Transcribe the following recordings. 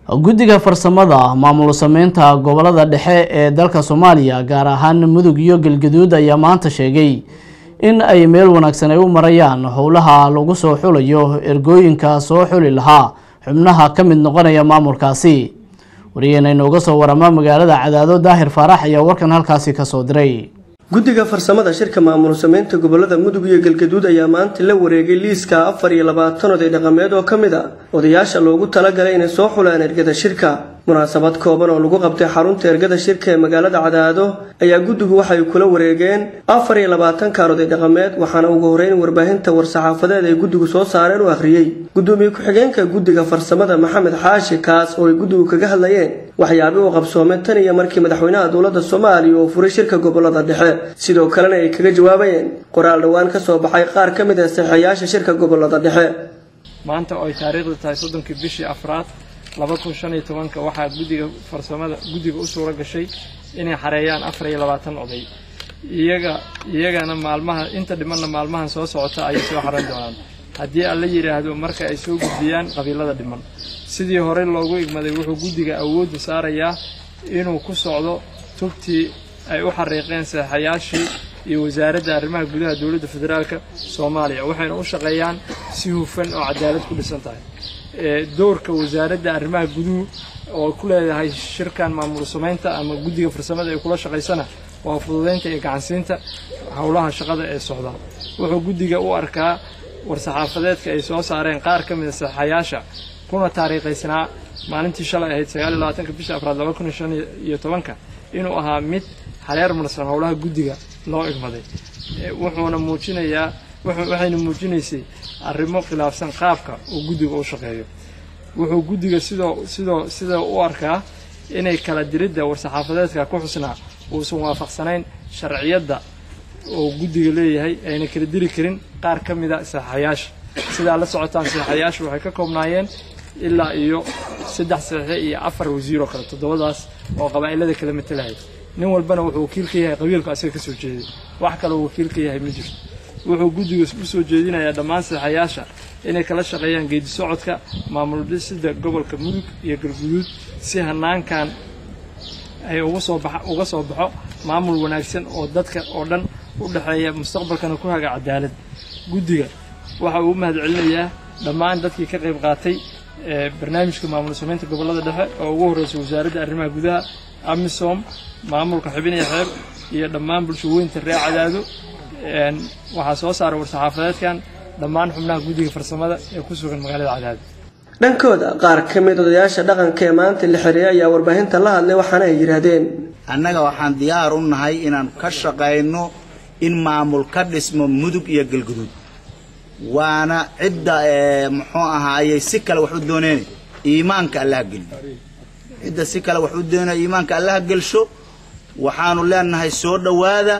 Guddiga Farsamada Maamul Usamaynta Gobolada Dhexe ee dalka Soomaaliya gaar ahaan Mudug iyo Galgaduud ayaa maanta sheegay in ay meel wanaagsan ay u marayaan howlaha lagu soo xulayo ergooyinka soo xuli lahaa xubnaha ka mid noqonaya maamulkaasi. Wariyeenay nooga soo warama magaalada Cadaado Daahir Faarax ayaa warkan halkaasi ka soo diray. Guddiga Farsamada shirka Maamul Usamaynta Gobolada Mudug iyo Galgaduud ayaa maanta la wareegay liiska 24 oday dhaqameed oo kamid ah odayaasha loogu talagalay inay soo xulaan ergada shirka. Munaasabad kooban oo lagu qabtay xarunta ergada shirka ee magaalada Cadaado ayaa guddigu waxay kula wareegeen 24 ka oday dhaqameed waxaana ugu horeyn warbaahinta war-saxaafadeed ay guddigu soo saareen oo akhriyay gudoomiye ku-xigeenka Guddiga Farsamada Maxamed Xaashi kaas oo ay guddigu kaga hadlayeen waxyaabo uu qabsoomay tan iyo markii madaxweynaha dowladda Soomaaliya uu furay shirka Gobolada Dhexe sidoo kalena ay kaga jawaabayeen qoraal dhawaan ka soo baxay qaar ka mid ah saxayaasha shirka Gobolada Dhexe. maanta oo ay taariikhdu tahay 3 bishii Afraad 2015 waxaa Guddiga Farsamada u suura gashay inay xareeyaan 24 oday iyagana maalmaha inta dhimanna maalmahan soo socota ay soo xaran doonaan haddii alla yiraahdo marka ay soo gudbiyaan qabiilada dhiman. sidii hore loogu igmaday wuxuu guddiga awood u saarayaa inuu ku socdo tubtii ay u xariiqeen saxayaashii iyo wasaaradda arrimaha gudaha dowladda federaalka Soomaaliya waxayna u shaqeeyaan si hufan oo cadaalad ku dhisan tahay. doorka wasaaradda arrimaha guduhu oo ku leedahay shirkan Maamul Usamaynta ama Guddiga Farsamada ay kula shaqeysana waa fududeynta iyo gacansiinta howlaha shaqada ee socda. wuxuu guddiga u arkaa war-saxaafadeedka ay soo saareen qaar ka mid ah saxayaasha kuna taariikhaysnaa maalintii shalay ahayd 29 bishii Afraad 2015 inuu ahaa mid xaleer marsan howlaha guddiga loo igmaday. waxayna muujinaysay arrimo khilaafsan qaabka uu guddiga u shaqeeyo. wuxuu guddiga sidoo u arkaa inay kala diridda war-saxaafadeedka ku xusnaa uusan waafaqsanayn sharciyadda oo guddiga leeyahay ayna kala diri karin qaar ka mid ah saxayaasha. sida la socotaan saxayaashu waxay ka koobnaayeen ilaa iyo 3 saxiix iyo 4 wasiir oo kale todobadaas oo qabaa'ilada kala metelay. nin walbana wuxuu wakiil ka yahay qabiilka asaga ka soo jeeday wax kale oo wakiil ka yahay ma jirto. wuxuu guddiga u soo jeedinayaa dhammaan saxayaasha inay kala shaqeeyaan geedi socodka maamul dhisidda gobolka Mudug iyo Galgaduud si hanaankan ay uga soo baxo maamul wanaagsan oo dadka oo dhan u dhaxeeya mustaqbalkana ku haga cadaalad. guddiga waxa uu mahadcelinayaa dhammaan dadkii ka qayb qaatay barnaamijka Maamul Usamaynta Gobolada Dhexe oo ugu horeysay wasaaradda arrimaha gudaha amisom maamulka xubinaya xeeb iyo dhammaan bulshooyinka reer Cadaado. waxaa soo saaray war-saxaafadeedkan dhammaan xubnaha Guddiga Farsamada ee ku sugan magaalada Cadaado. dhankooda qaar ka mid odayaasha dhaqanka ee maanta la xiriiriyay ayaa warbaahinta la hadlay waxaana ay yiraahdeen annaga waxaan diyaar u nahay inaan ka shaqeyno in maamul ka dhismo Mudug iyo Galgaduud waana cidda muxuu ahaayay si kale wax u dooneen iimaanka Allah geliyo cidda si kale wax u doonay iimaanka Allah gelsho waxaanu leenahay soo dhawaada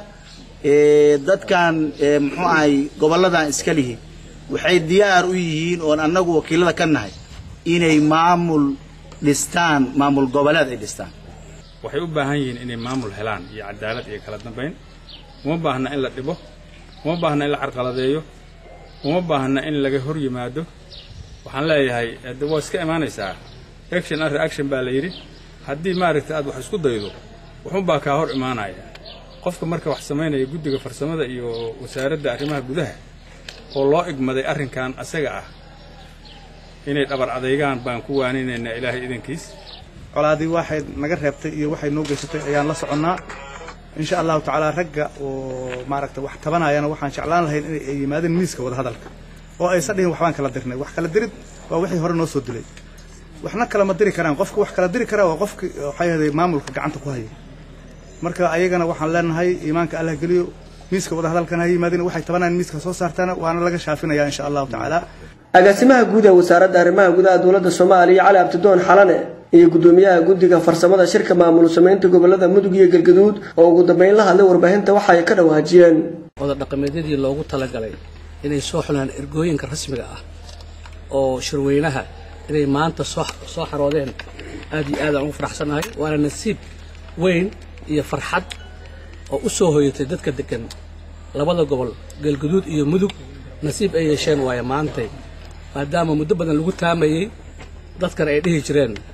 dadkan muxuu ahay goboladan iska lihi waxay diyaar u yihiin oo annagu wakiilada ka nahay inay maamul dhistaan maamul gobolada ay dhistaan. waxay u baahan yihiin inay maamul helaan iyo cadaalad iyo kala dambeyn. uma baahna in la dhibo, uma baahna in la carqaladeeyo, uma baahna in laga hor yimaado. waxaan leeyahay waa iska imaanaysaa action and reaction baa la yiri haddii maaragtay aad wax isku daydo wuxuu baa ka hor imaanaya. qofka marka wax sameynaya Guddiga Farsamada iyo wasaaradda arrimaha gudaha oo loo igmaday arrinkan asaga ah inay dhabar adeegaan baan ku waaninaynaa Ilaahay idinkiis. colaadii waxay naga reebtay iyo waxay noo geysatay ayaan la soconaa insha Allah taala ragga oo maaragtay wax tabanayana waxaan jeclaan lahayn inay yimaadeen miiska wada hadalka oo ay sadhiin waxbaan kala dirnay wax kala dirid waa wixii hore noo soo dilay waxna kala ma diri karaan qofka wax kala diri kara waa qofka waxay yahay maamulka gacanta ku haya. marka ayagana waxaan leenahay iimaanka Allah galiyo miiska wada hadalkan ay yimaadeen waxay tabanayaan miiska soo saartana waana laga shaafinayaa insha Allah taala. agaasimaha guud ee wasaaradda arrimaha gudaha dowladda Soomaaliya Cali Abdidoon Xalane iyo gudoomiyaha Guddiga Farsamada shirka Maamul Usamaynta Gobolada Mudug iyo Galgaduud oo ugu dambeyn la hadlay warbaahinta waxa ay ka dhawaajiyeen wada dhaqameedyadii loogu talagalay inay soo xulaan ergooyinka rasmiga ah oo shirweynaha inay maanta soo xaroodeen aad iyo aad aan u faraxsanahay waana nasiib weyn iyo farxad oo u soo hoyatay dadka degan labada gobol Galgaduud iyo Mudug nasiib ay yeesheen waaya maanta maadaama muddo badan lagu taamayay dadkan ay dhihi jireen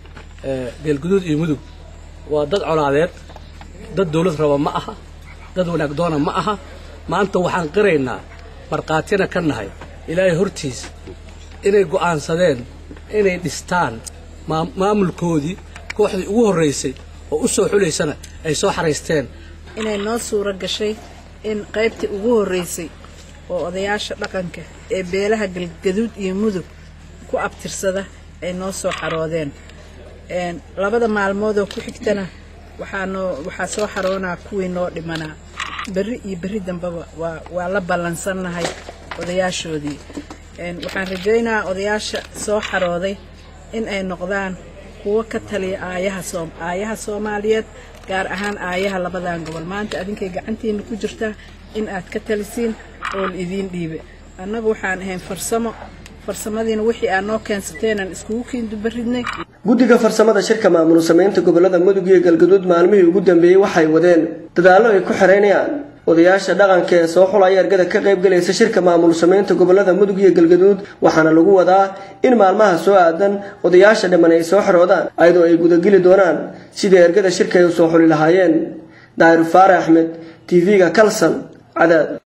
galguduud iyo mudug waa dad colaadeed dad dawlad raba ma aha dad wanaag doona ma aha maanta waxaan qiraynaa marqaatina ka nahay ilaahay hortiis inay go'aansadeen inay dhistaan maamulkoodii kooxdii ugu horeysay oo u soo xuleysana ay soo xareysteen inay noo suura gashay in qaybtii ugu horeysay oo odayaasha dhaqanka ee beelaha galgaduud iyo mudug ku abtirsada ay noo soo xaroodeen labada maalmood oo ku xigtana waxaa soo xaroonaa kuwii noo dhimanaa berri iyo berri dambaba waa la ballansannahay odayaashoodii waxaan rajaynayaa odayaasha soo xarooday in ay noqdaan kuwa ka taliya aayaha Soomaaliyeed gaar ahaan aayaha labadan gobol maanta adinkay gacantiina ku jirtaa in aad ka talisiin oo idin dhiibe annagu waxaan ahayn farsamadiina wixii aan noo keensateen aan iskugu kiindu baridnay guddiga farsamada shirka maamul sameynta gobolada mudug iyo galgaduud maalmihii ugu dambeeyay waxay wadeen dadaallo ay ku xareynayaan odayaasha dhaqanka ee soo xulaya ergada ka qayb galaysa shirka maamul sameynta gobolada mudug iyo galgaduud waxaana lagu wadaa in maalmaha soo aadan odayaasha dhiman ay soo xaroodaan ayadoo ay gudageli doonaan sidii ergada shirka ay u soo xuli lahaayeen Daahir Faarax Ahmed TV-ga Kalsan Cadaad